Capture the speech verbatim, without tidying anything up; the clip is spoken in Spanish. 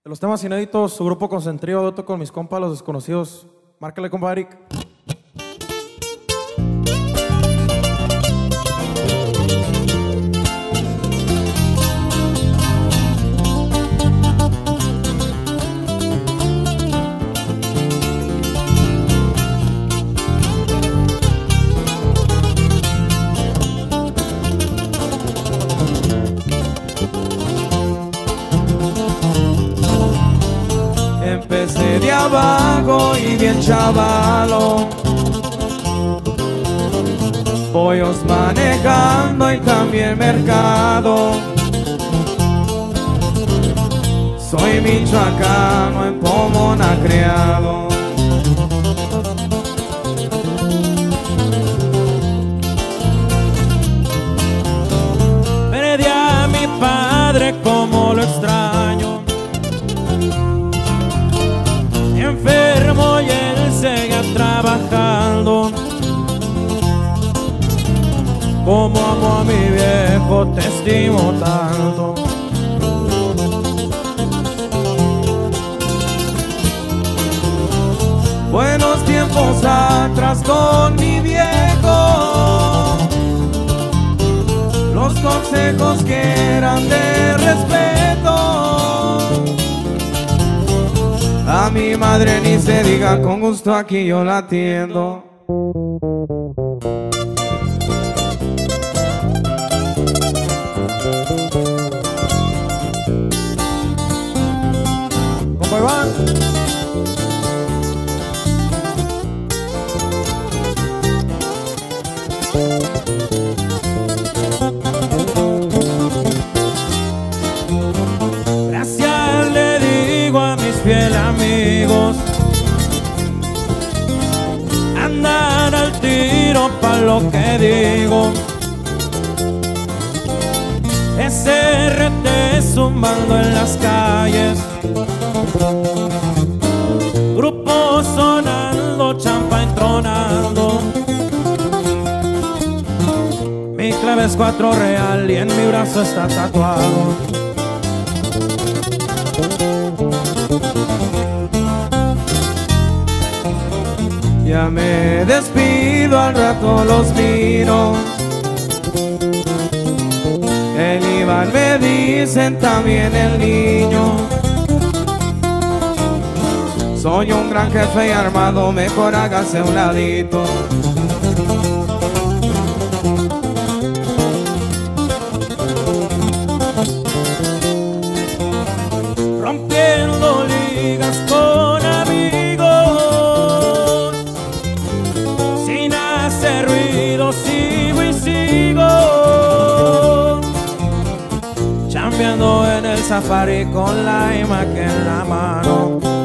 De los temas inéditos, su grupo Concentrío, dueto con mis compas, Los Desconocidos. Márcale, compa Eric. Empecé de abajo y bien chavalo, pollos manejando y cambié mercado. Soy michoacano, en Pomona criado. Perdí a mi padre, como lo extraño. Enfermo y él sigue trabajando. Como amo a mi viejo, te estimo tanto. Buenos tiempos atrás con mi viejo, los consejos que eran de respeto. A mi madre ni se diga, con gusto aquí yo la atiendo. Compa Iván. Gracias le digo a mis fieles amigos, andar al tiro pa' lo que digo. S R T zumbando en las calles, grupo sonando, champán tronando. Mi clave es cuatro real y en mi brazo está tatuado. Ya me despido, al rato los miro. El Iván me dicen, también el niño. Soy un gran jefe y armado, mejor hágase a un ladito. Rompiendo ligas con amigos, sin hacer ruido, sigo y sigo. Chambeando en el safari con la imagen en la mano.